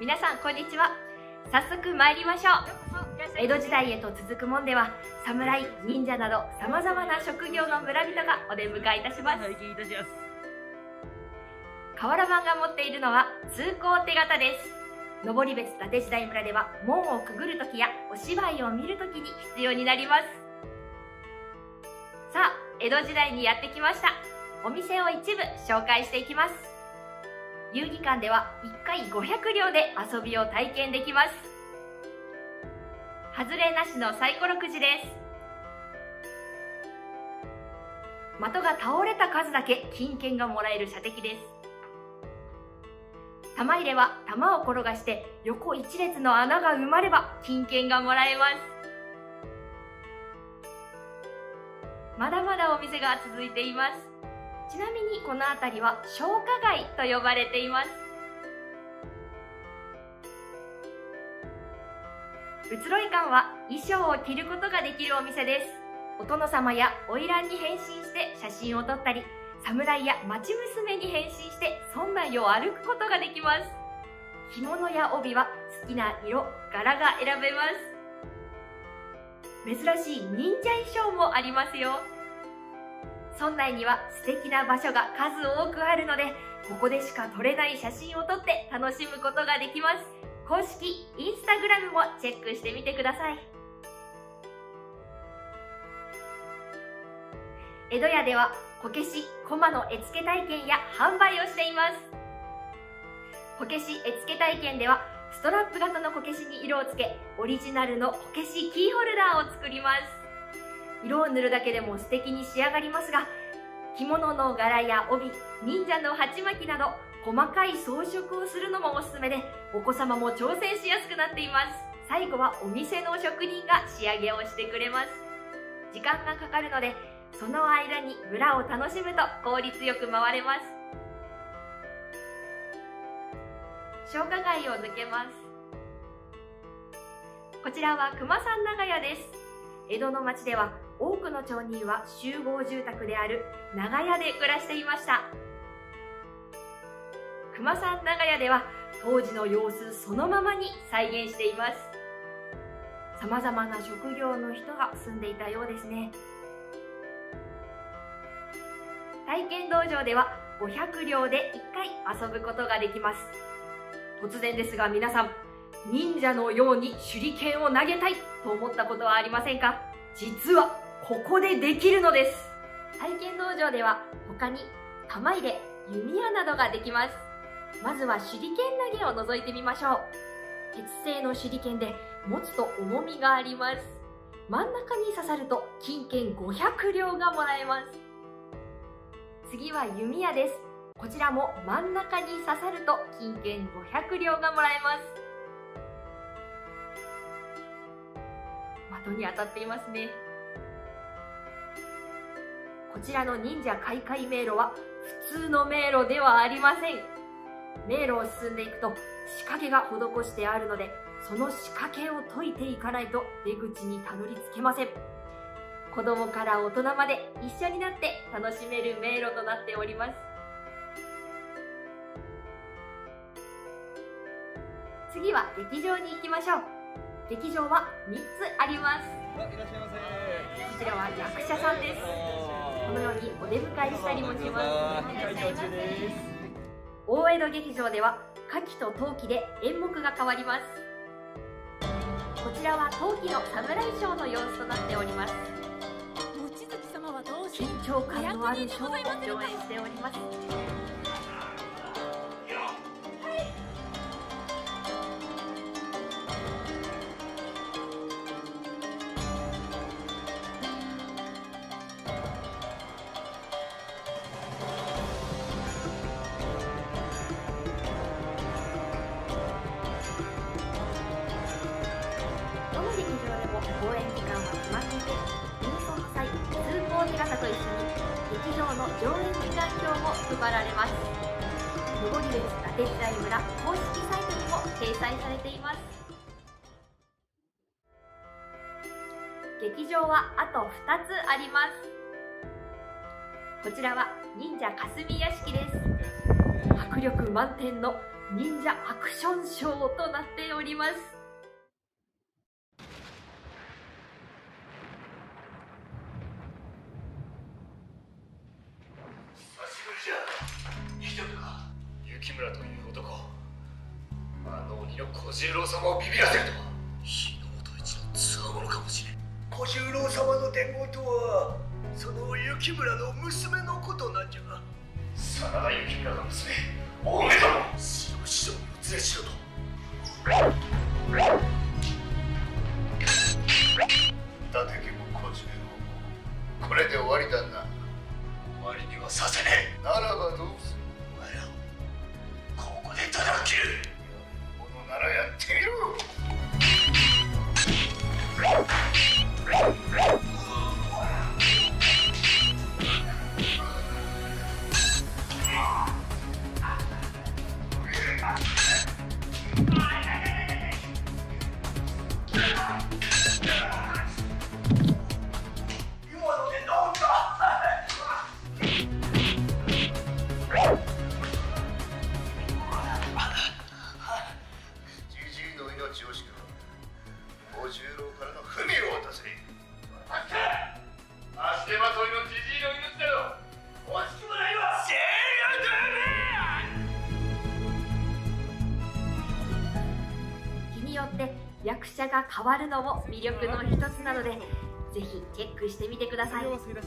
皆さんこんにちは。早速参りましょう。江戸時代へと続く門では侍、忍者などさまざまな職業の村人がお出迎えいたします。瓦版が持っているのは通行手形です。登別伊達時代村では門をくぐるときやお芝居を見るときに必要になります。さあ、江戸時代にやってきました。お店を一部紹介していきます。遊戯館では1回500両で遊びを体験できます。外れなしのサイコロくじです。的が倒れた数だけ金券がもらえる射的です。玉入れは玉を転がして横一列の穴が埋まれば金券がもらえます。まだまだお店が続いています。ちなみにこの辺りは商家街と呼ばれています。移ろい館は衣装を着ることができるお店です。お殿様や花魁に変身して写真を撮ったり、侍や町娘に変身して村内を歩くことができます。着物や帯は好きな色、柄が選べます。珍しい忍者衣装もありますよ。村内には素敵な場所が数多くあるので、ここでしか撮れない写真を撮って楽しむことができます。公式インスタグラムもチェックしてみてください。江戸屋ではこけし、駒の絵付け体験や販売をしています。こけし絵付け体験ではストラップ型のこけしに色をつけ、オリジナルのこけしキーホルダーを作ります。色を塗るだけでも素敵に仕上がりますが、着物の柄や帯、忍者の鉢巻きなど細かい装飾をするのもおすすめで、お子様も挑戦しやすくなっています。最後はお店の職人が仕上げをしてくれます。時間がかかるので、その間に村を楽しむと効率よく回れます。商家街を抜けます。こちらは熊さん長屋です。江戸の町では多くの町人は集合住宅である長屋で暮らしていました。熊さん長屋では当時の様子そのままに再現しています。さまざまな職業の人が住んでいたようですね。体験道場では500両で1回遊ぶことができます。突然ですが皆さん、忍者のように手裏剣を投げたいと思ったことはありませんか？実はここでできるのです。体験道場では他に玉入れ、弓矢などができます。まずは手裏剣投げを覗いてみましょう。鉄製の手裏剣で持つと重みがあります。真ん中に刺さると金券500両がもらえます。次は弓矢です。こちらも真ん中に刺さると金券500両がもらえます。的に当たっていますね。こちらの忍者開会迷路は普通の迷路ではありません。迷路を進んでいくと仕掛けが施してあるので、その仕掛けを解いていかないと出口にたどり着けません。子供から大人まで一緒になって楽しめる迷路となっております。次は劇場に行きましょう。劇場は3つあります。 いらっしゃいませ。 こちらは役者さんです。このようにお出迎えしたりもします。いらっしゃいませ。大江戸劇場では夏季と冬季で演目が変わります。こちらは冬季の侍ショーの様子となっております。緊張感のあるショーを上演しております。どの劇場でも公演時間は決まっていて、演奏の際、通行手形と一緒に劇場の上演時間表も配られます。登別伊達時代村公式サイトにも掲載されています。劇場はあと2つあります。こちらは忍者霞屋敷です。迫力満点の忍者アクションショーとなっております。 久しぶりじゃ。ひどくか、雪村という男、あの鬼の小十郎様をビビらせるとは日の本一のつわものかもしれん。小十郎様の伝言とはその雪村の娘のことなんじゃ。真田幸村の娘、大目殿、白師匠にお連れしろと。伊達家も小十郎もこれで終わりだな。終わりにはさせねえ。ならばどうする。お前らここでただ切る。ものならやってみろ。 役者が変わるのも魅力の一つなので、ぜひチェックしてみてください。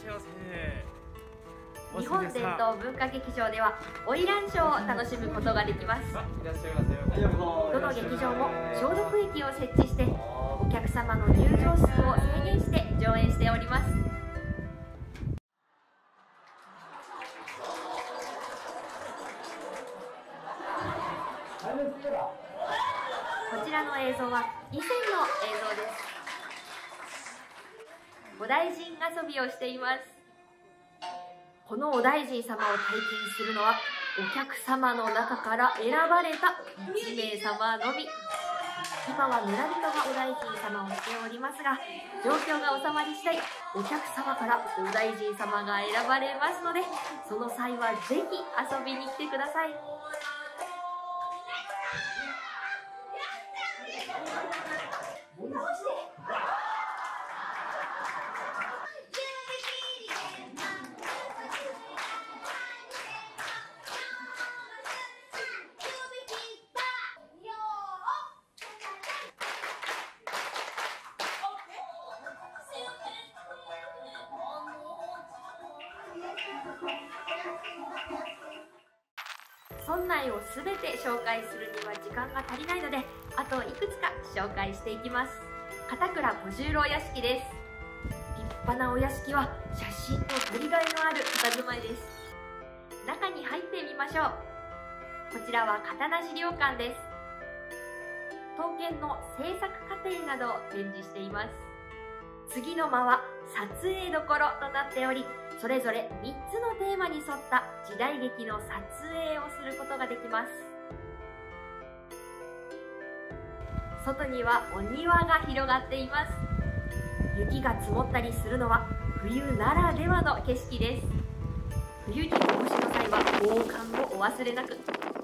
日本伝統文化劇場では花魁ショーを楽しむことができます。どの劇場も消毒液を設置してお客様の入場数を制限して上演しております。こちらの映像は以前の映像です。お大臣遊びをしています。このお大臣様を体験するのはお客様の中から選ばれた1名様のみ。今は村人がお大臣様をしておりますが、状況が収まり次第お客様からお大臣様が選ばれますので、その際はぜひ遊びに来てください。村内をすべて紹介するには時間が足りないので、あといくつか紹介していきます。片倉小十郎屋敷です。立派なお屋敷は写真と撮りがいのある佇まいです。中に入ってみましょう。こちらは刀資料館です。刀剣の制作過程などを展示しています。次の間は撮影どころとなっており、それぞれ3つのテーマに沿った時代劇の撮影をすることができます。外にはお庭が広がっています。雪が積もったりするのは冬ならではの景色です。冬にお越しの際は防寒をお忘れなく。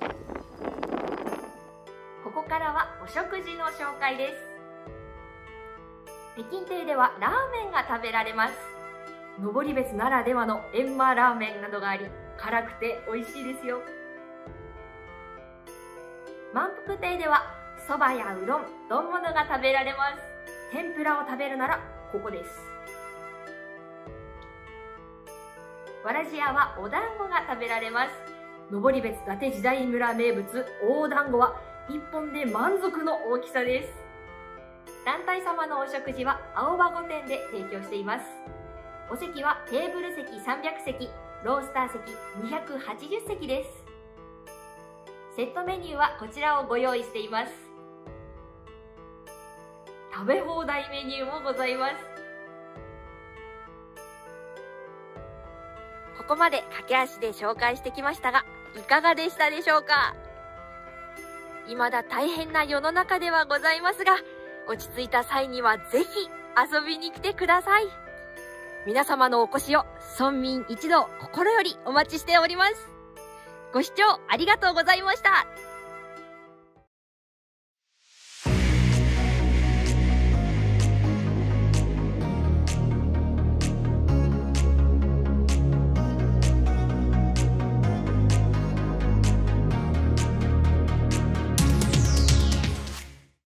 ここからはお食事の紹介です。北京亭ではラーメンが食べられます。登別ならではのエンマラーメンなどがあり、辛くて美味しいですよ。満腹亭ではそばやうどん、丼物が食べられます。天ぷらを食べるならここです。わらじ屋はお団子が食べられます。登別伊達時代村名物大団子は1本で満足の大きさです。団体様のお食事は青葉御殿で提供しています。お席はテーブル席300席、ロースター席280席です。セットメニューはこちらをご用意しています。食べ放題メニューもございます。ここまで駆け足で紹介してきましたが、いかがでしたでしょうか？未だ大変な世の中ではございますが、落ち着いた際にはぜひ遊びに来てください。皆様のお越しを村民一同心よりお待ちしております。ご視聴ありがとうございました。